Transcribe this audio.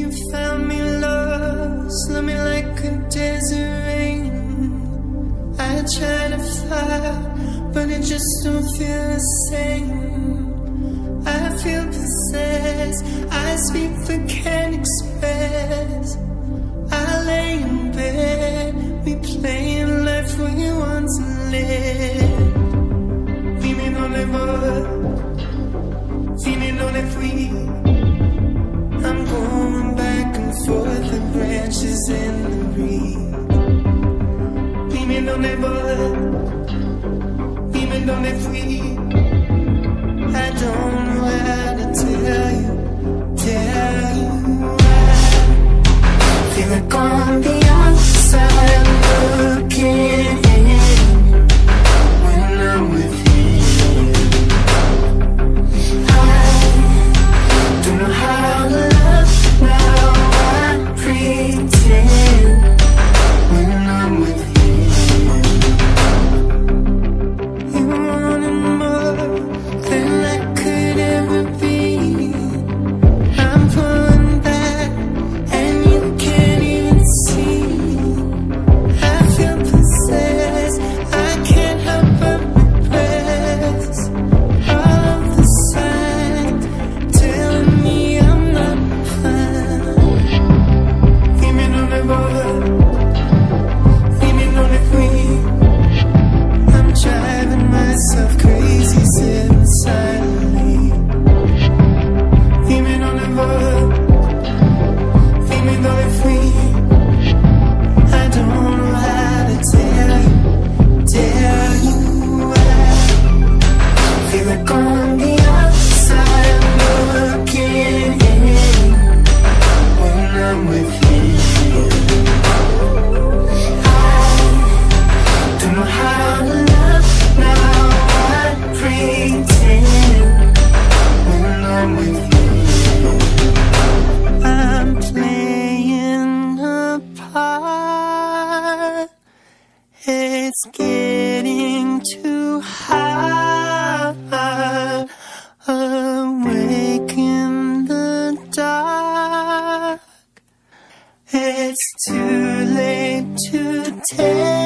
You found me lost, love me like a desert rain. I try to fly, but it just don't feel the same. I feel possessed, I speak but can't express. I lay in bed, replaying life we once lived. Dime dónde voy, dime dónde fui. I'm going back and forth, the branches in the breeze. Dime dónde voy, dime dónde fui. I don't know how to tell you why. Feel like on the outside looking in when I'm with you. I don't know how to love now, I pretend when I'm with you. You wanted more than I could ever be. I'm pulling back and you can't even see. I feel possessed, I can't help but repress all of the signs telling me I'm not fine. Dime dónde voy, dime dónde fui. I'm driving myself crazy, sitting silently. Dime dónde voy, dime dónde fui. I don't know how to tell you why. Feel like on the outside looking in when I'm with you. I don't know how to love now, I pretend when I'm with you. I'm playing a part. It's getting too hard. Awake in the dark. It's too late to tell.